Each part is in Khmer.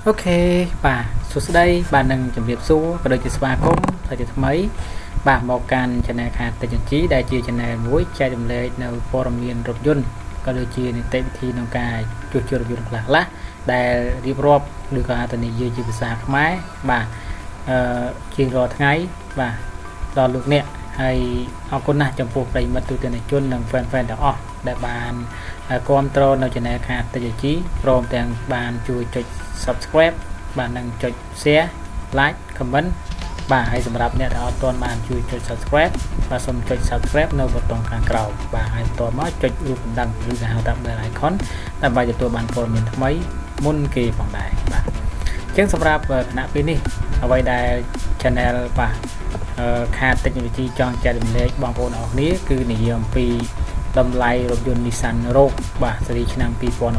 Ok បាទសួស្តីបាទនឹងជម្រាបសួរក៏ដូចជាស្វាគមន៍ថាជាថ្មីបាទមកកាន់ Channel ខាង Technology ដែលជា Channel មួយចែករំលែកនៅព័ត៌មានរថយន្តក៏ដូចជានីតិវិធីក្នុងការជួសជុលរថយន្តខ្លះៗដែលរៀបរាប់ឬក៏អាចនិយាយជាភាសាខ្មែរបាទជារាល់ថ្ងៃបាទដល់លោកអ្នកហើយអរគុណណាស់ចំពោះប្រិយមិត្តទូទាំងជននិង fan ទាំងអស់ដែលបានគាំទ្រនៅ Channel ខាង Technology ព្រមទាំងបានជួយចុច Subscribe បាទនិងចុច Share Like Comment បាទហើយសម្រាប់អ្នកដែលអត់ទាន់បានជួយចុច Subscribe បាទសូមចុច Subscribe នៅប៊ូតុងខាងក្រោមបាទហើយបន្តមកចុចរូបបណ្ដឹងឬគេហៅថា Bell Icon ដើម្បីទទួលបានព័ត៌មានថ្មីមុនគេផងដែរបាទអញ្ចឹងសម្រាប់គណៈពេលនេះអ្វីដែល Channel បាទខាង Technology ចង់ចែករំលែកបងប្អូនអរគ្នាគឺនិយាយអំពីតម្លៃរថយន្ត Nissan Rogue បាទស៊េរីឆ្នាំ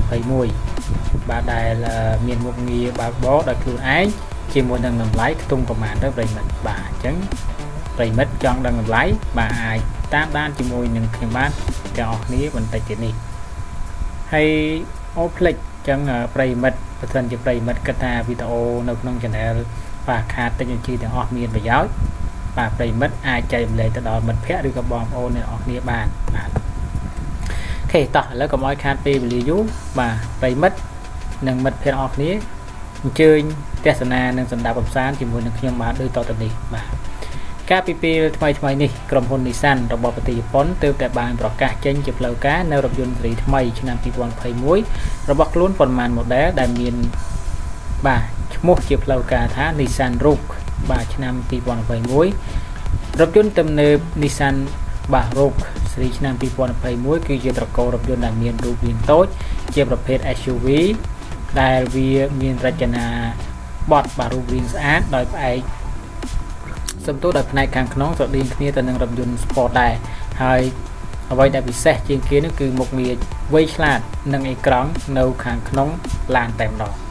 2021 បាទដែលមានមុខងារបើកបរដោយខ្លួនឯងជាមួយនឹងតម្លៃខ្ទង់ប្រមាណទៅប្រិមិត្តបាទអញ្ចឹងប្រិមិត្តចង់ដឹងតម្លៃបាទអាចតាមដានជាមួយនឹងខ្ញុំបានទាំងអស់គ្នាបន្តិចទៀតនេះហើយអូផ្លេចអញ្ចឹងប្រិមិត្តបើសិនជាប្រិមិត្តគិតថាវីដេអូនៅក្នុង Channel បាទខាង Technology ទាំងអស់មានប្រយោជន៍បាទប្រិមិត្តអាចចែករំលែកទៅដល់មិត្តភ័ក្តិឬក៏បងប្អូនអ្នកនរគ្នាបានបាទអូខេតោះឥឡូវកុំឲ្យខាតពេលវេលាយូរបាទប្រិមិត្តនិងមិត្តភ័ក្តិអរគ្នាអញ្ជើញទស្សនានិងសម្ដាប់កំសាន្តជាមួយនឹងខ្ញុំបាទដូចតទៅនេះបាទកាលពីពេលថ្មីនេះក្រុមហ៊ុន Nissan របស់ប្រទេសជប៉ុនទើបតែបានប្រកាសចេញជាផ្លូវការនៅរថយន្តស៊េរីថ្មីឆ្នាំ 2021 របស់ខ្លួនប៉ុន្មាន model ដែលមានបាទឈ្មោះជាផ្លូវការថា Nissan Rogue បាទឆ្នាំ 2021 រថយន្តទំនើប Nissan បាទ Rogue ស៊េរីឆ្នាំ 2021 គឺជាត្រកូលរថយន្តដែលមានរូបរាងតូចជាប្រភេទ SUV ដែលវាមានរចនាបថបាទរូបរាងស្អាតដោយផ្អែកសំទោសដោយផ្នែកខាងក្នុងស្រដៀងគ្នាទៅនឹងរថយន្ត Sport ដែរហើយអ្វីដែលពិសេសជាងគេនោះគឺមុខងារវៃឆ្លាតនិងអេក្រង់នៅខាងក្នុងឡានតែម្ដង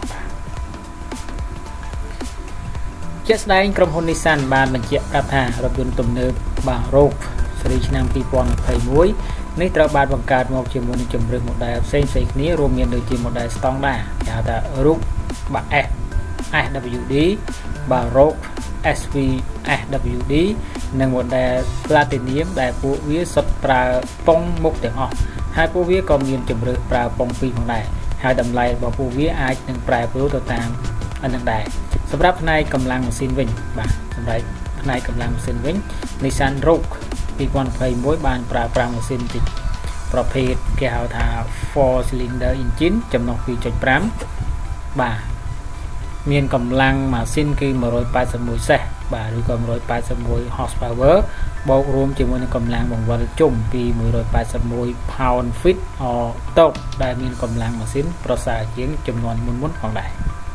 ជាក់ស្ដែងក្រុមហ៊ុន Nissan បានបញ្ជាក់ប្រាប់ថារថយន្តទំនើបបាទ Rogue ស៊េរីឆ្នាំ 2021 នេះត្រូវបានបង្កើតមកជាមួយនឹងជម្រើស model ផ្សេងៗគ្នារួមមានដូចជា model ស្តង់ដារគេហៅថា Rogue បាទ SWD បាទ Rogue SV SWD និង model Platinum ដែលពួកវាសុទ្ធប្រើប៉ុងមុខទាំងអស់ហើយពួកវាក៏មានជម្រើសប្រើប៉ុងពីរផងដែរហើយតម្លៃរបស់ពួកវាអាចនឹងប្រែប្រួលទៅតាមនឹងដែរសម្រាប់ផ្នែកកម្លាំងម៉ាស៊ីនវិញបាទសម្រាប់ផ្នែកកម្លាំងម៉ាស៊ីនវិញ Nissan Rogue 2021 បានប្រើប្រាស់ម៉ាស៊ីនប្រភេទគេហៅថា 4 cylinder engine ចំណុះ 2.5 បាទមានកម្លាំងម៉ាស៊ីនគឺ181សេសបាទឬក៏181 horsepower បូករួមជាមួយនឹងកម្លាំងបង្វិលជុំពី181 pound feet or torque ដែលមានកម្លាំងម៉ាស៊ីនប្រសើរជាងចំនួនមុនផងដែរ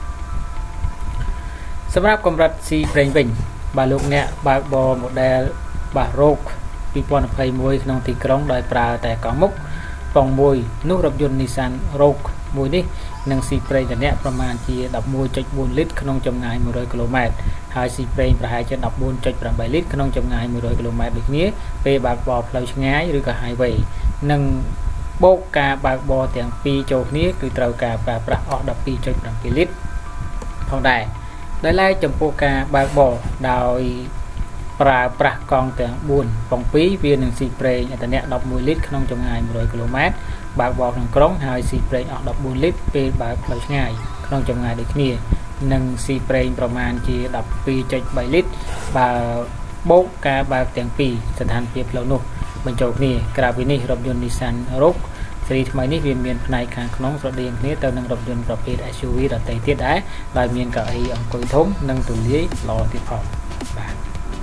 សម្រាប់កម្រិត C ប្រេងវិញបាទលោកអ្នកបើកបរ model បាទ Rogue 2021 ក្នុងទីក្រុងដោយប្រើតែកង់មុខប៉ុងមួយនោះរថយន្ត Nissan Rogue មួយនេះនឹងស៊ីប្រេងតំណាក់ប្រមាណជា 11.4 លីត្រក្នុងចម្ងាយ 100 គីឡូម៉ែត្រហើយស៊ីប្រេងប្រហែលជា 14.8 លីត្រក្នុងចម្ងាយ 100 គីឡូម៉ែត្រដូចគ្នាពេលបើកបរផ្លូវឆ្ងាយឬក៏ highway និងបូកការបើកបរទាំងពីរចូលគ្នាគឺត្រូវការប្រើប្រាស់អស់ 12.7 លីត្រផងដែរដោយឡែកចំពោះការបើកបរដោយប្រើប្រាស់កង់ទាំង4ប៉ុង2វានឹងស៊ីប្រេងអត្តនៈ11លីត្រក្នុងចម្ងាយ 100 គីឡូម៉ែត្របើកបរក្នុងក្រុងហើយស៊ីប្រេងអស់ 14 លីត្រពេលបើកផ្លូវឆ្ងាយក្នុងចម្ងាយដូចគ្នានិងស៊ីប្រេងប្រមាណជា 12.3 លីត្របើបូកការបើកទាំងពីរស្ថានភាពផ្លូវនោះបញ្ចូលគ្នាក្រៅពីនេះរថយន្ត Nissan Rogue ស៊េរីថ្មីនេះវាមានផ្នែកខាងក្នុងស្រដៀងគ្នាទៅនឹងរថយន្តប្រភេទ SUV ដទៃទៀតដែរដោយមានកៅអីអង្គុយធំនិងទូលាយល្អទៀតផងបាទ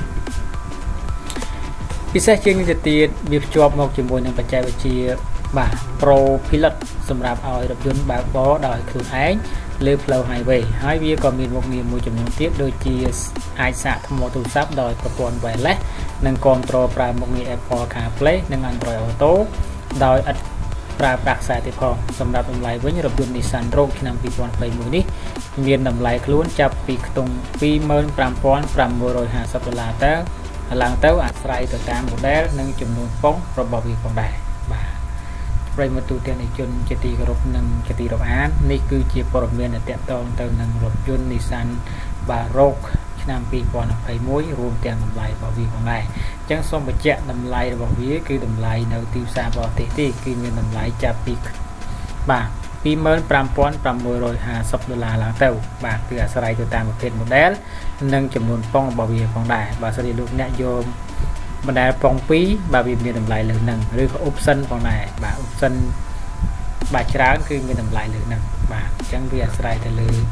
ពិសេសជាងនេះទៅទៀតវាភ្ជាប់មកជាមួយនឹងបច្ចេកវិទ្យាបាទ Pro Pilot សម្រាប់ឲ្យរថយន្តបើកបរដោយខ្លួនឯងលើផ្លូវ highway ហើយវាក៏មានមុខងារមួយចំនួនទៀតដូចជាអាចសាកថ្មទូរស័ព្ទដោយប្រព័ន្ធ wireless និងគ្រប់គ្រងប្រើមុខងារ Apple CarPlay និង Android Auto ដោយឥតប្រើប្រាស់ខ្សែទៀតផងសម្រាប់តម្លៃវិញរថយន្ត Nissan Rogue ឆ្នាំ 2021 នេះមានតម្លៃខ្លួនចាប់ពីខ្ទង់ $25,550 ទៅឡើងទៅអាស្រ័យទៅតាម model និងចំនួនប៉ុងរបស់វាផងដែរបាទប្រិមត្តទូទាំងជនជាទីគោរពនិងជាទីរាប់អាននេះគឺជាព័ត៌មានដែលតាក់ទងទៅនឹងរថយន្ត Nissan Baroque ឆ្នាំ 2021 រួមទាំងតម្លៃរបស់វាផងដែរអញ្ចឹងសូមបញ្ជាក់តម្លៃរបស់វាគឺតម្លៃនៅទីផ្សារបរទេសទេគឺមានតម្លៃចាប់ពីបាទ$25,650ឡើងទៅបាទគឺអាស្រ័យទៅតាមប្រភេទ model និងចំនួនប៉ុងរបស់វាផងដែរបើសិនជាលោកអ្នកយកបណ្ដាលប៉ុង2បាទវាមានតម្លៃលើនឹងឬក៏ option ផងដែរបាទ option បាទច្រើនគឺមានតម្លៃលើនឹងបាទអញ្ចឹងវាអាស្រ័យទៅលើ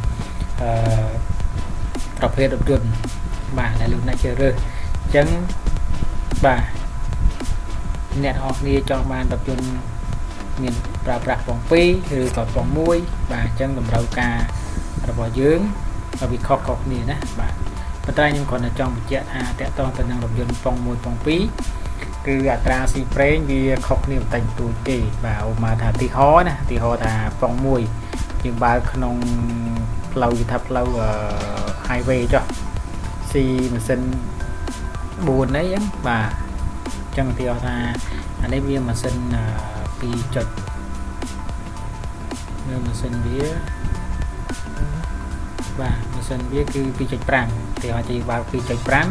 ប្រភេទរថយន្តបាទដែលលោកអ្នកជ្រើសរើសអញ្ចឹងបាទអ្នកនរគ្នាចង់បានរថយន្តមានប្រើប្រាស់ប៉ុង2ឬក៏ប៉ុង1បាទអញ្ចឹងតម្រូវការរបស់យើងវាខុសៗគ្នាណាបាទប៉ុន្តែខ្ញុំគ្រាន់តែចង់បញ្ជាក់ថាតកតងទៅនឹងរថយន្តប៉ុង1ប៉ុង2គឺអត្រាស៊ីប្រេងវាខុសគ្នាបន្តិចបន្តួចទេបាទអូមកថាទីហោណាទីហោថាប៉ុង1យើងបើកក្នុងផ្លូវយថាផ្លូវhighway ចុះស៊ីម៉ាស៊ីន4អីហ្នឹងបាទអញ្ចឹងទីហោថាអានេះវាម៉ាស៊ីន2ចុចនៅម៉ាស៊ីនវាបាទម៉ាស៊ីនវាគឺ 2.5 ទីហោទីបើក 2.5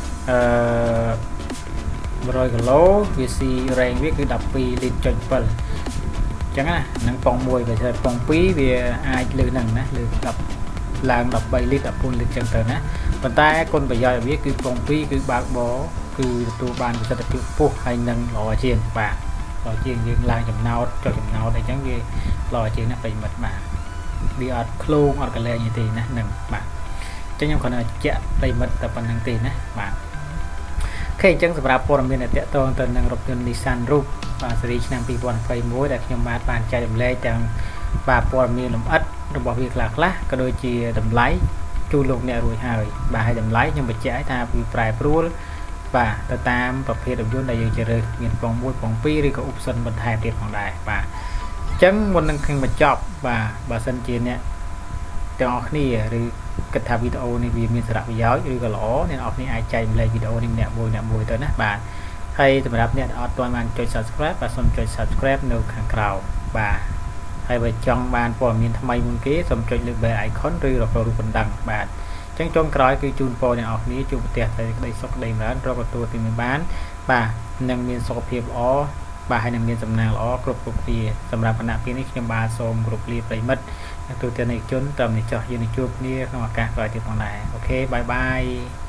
100 គីឡូវាស៊ីរ៉េងវាគឺ12លីត្រ.7អញ្ចឹងណានឹងប៉ុង1បើប៉ុង2វាអាចលើហ្នឹងណាលើ10ឡើង13លីត្រ14លីត្រចឹងទៅណាប៉ុន្តែគុណប្រយោជន៍របស់វាគឺប៉ុង2គឺបើកបរគឺទទួលបានប្រសិទ្ធភាពខ្ពស់ហើយនឹងល្អជាងបាទល្អជាងយើងឡើងចំណោតចុះចំណោតអីចឹងវាល្អជាងណាប្រិមិត្តបាទវាអត់ឃ្លោងអត់កលែងទេណាហ្នឹងបាទអញ្ចឹងខ្ញុំគ្រាន់តែជែកប្រិមិត្តតែប៉ុណ្្នឹងទេណាបាទអូខេអញ្ចឹងសម្រាប់ព័ត៌មានដែលតាក់ទងទៅនឹងរថយន្ត Nissan Rogue បាទស៊េរីឆ្នាំ 2021 ដែលខ្ញុំបានចែករំលែកទាំងបាទព័ត៌មានលម្អិតរបស់វាខ្លះក៏ដូចជាតម្លៃជូនលោកអ្នករួចហើយបាទហើយតម្លៃខ្ញុំបញ្ជាក់ឲ្យថាវាប្រែប្រួលបាទទៅតាមប្រភេទរថយន្តដែលយើងជ្រើសរើសមានប៉ុង1ប៉ុង2ឬក៏ option បន្ថែមទៀតផងដែរបាទអញ្ចឹងមុននឹងខ្ញុំបញ្ចប់បាទបើសិនជាអ្នកទាំងអស់គ្នាឬគិតថាវីដេអូនេះវាមានសារៈប្រយោជន៍ឬក៏ល្អអ្នកនរគ្នាអាចចែករំលែកវីដេអូនេះអ្នកមួយទៅណាបាទហើយសម្រាប់អ្នកដែលអត់ទាន់បានចុច Subscribe បាទសូមចុច Subscribe នៅខាងក្រោមបាទហើយបើចង់បានព័ត៌មានថ្មីមុនគេសូមចុចលើ bell icon ឬរករូបបណ្ដឹងបាទអញ្ចឹងចុងក្រោយគឺជូនពរអ្នកនរគ្នាជួបប្រទះតែក្តីសុខក្តីចម្រើនរកទទួលទីមានបានបាទនឹងមានសុខភាពល្អបាទហើយនឹងមានសំណាងល្អគ្រប់គ្នាសម្រាប់គណៈពេលនេះខ្ញុំបាទសូមគោរពលាប្រិមិត្តទូទាំងអ្នកជនតាមនេះចោះយើងនឹងជួបគ្នាក្នុងឱកាសក្រោយទៀតផងដែរអូខេបាយបាយ